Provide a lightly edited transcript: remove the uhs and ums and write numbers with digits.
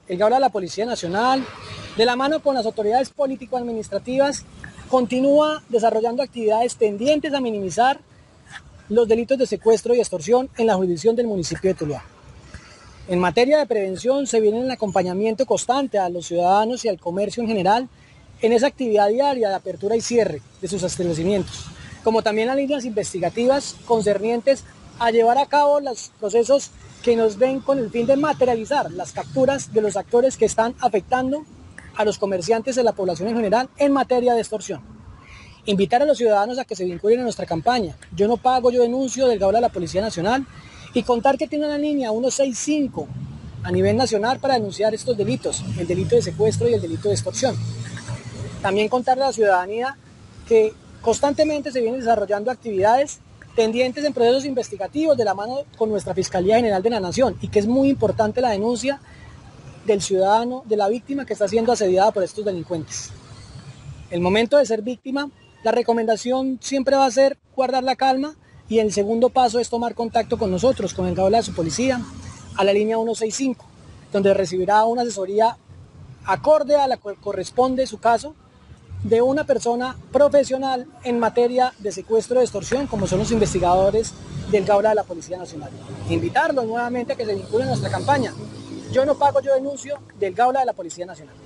El Gaula de la Policía Nacional, de la mano con las autoridades político-administrativas, continúa desarrollando actividades tendientes a minimizar los delitos de secuestro y extorsión en la jurisdicción del municipio de Tuluá. En materia de prevención se viene el acompañamiento constante a los ciudadanos y al comercio en general en esa actividad diaria de apertura y cierre de sus establecimientos, como también las líneas investigativas concernientes a llevar a cabo los procesos que nos den con el fin de materializar las capturas de los actores que están afectando a los comerciantes de la población en general en materia de extorsión. Invitar a los ciudadanos a que se vinculen a nuestra campaña Yo no pago, yo denuncio del Gaula de la Policía Nacional y contar que tiene una línea 165 a nivel nacional para denunciar estos delitos, el delito de secuestro y el delito de extorsión. También contarle a la ciudadanía que constantemente se vienen desarrollando actividades tendientes en procesos investigativos de la mano con nuestra Fiscalía General de la Nación y que es muy importante la denuncia del ciudadano, de la víctima que está siendo asediada por estos delincuentes. El momento de ser víctima, la recomendación siempre va a ser guardar la calma y el segundo paso es tomar contacto con nosotros, con el Gaula de su policía, a la línea 165, donde recibirá una asesoría acorde a la que corresponde su caso de una persona profesional en materia de secuestro y extorsión, como son los investigadores del Gaula de la Policía Nacional. Invitarlos nuevamente a que se vinculen a nuestra campaña Yo no pago, yo denuncio del Gaula de la Policía Nacional.